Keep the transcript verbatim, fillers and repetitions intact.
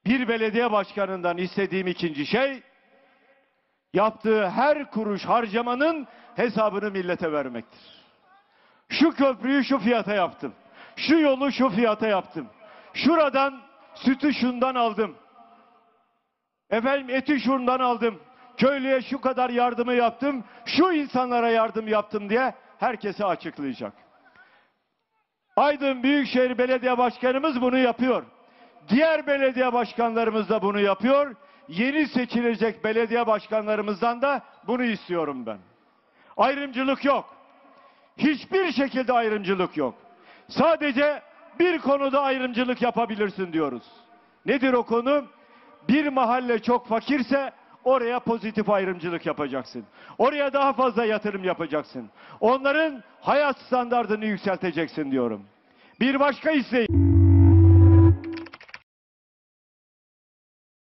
Bir belediye başkanından istediğim ikinci şey, yaptığı her kuruş harcamanın hesabını millete vermektir. Şu köprüyü şu fiyata yaptım. Şu yolu şu fiyata yaptım. Şuradan sütü şundan aldım. Efendim eti şundan aldım. Köylüye şu kadar yardımı yaptım. Şu insanlara yardım yaptım diye herkese açıklayacak. Aydın Büyükşehir Belediye Başkanımız bunu yapıyor. Diğer belediye başkanlarımız da bunu yapıyor. Yeni seçilecek belediye başkanlarımızdan da bunu istiyorum ben. Ayrımcılık yok. Hiçbir şekilde ayrımcılık yok. Sadece bir konuda ayrımcılık yapabilirsin diyoruz. Nedir o konu? Bir mahalle çok fakirse oraya pozitif ayrımcılık yapacaksın. Oraya daha fazla yatırım yapacaksın. Onların hayat standartını yükselteceksin diyorum. Bir başka isteğim.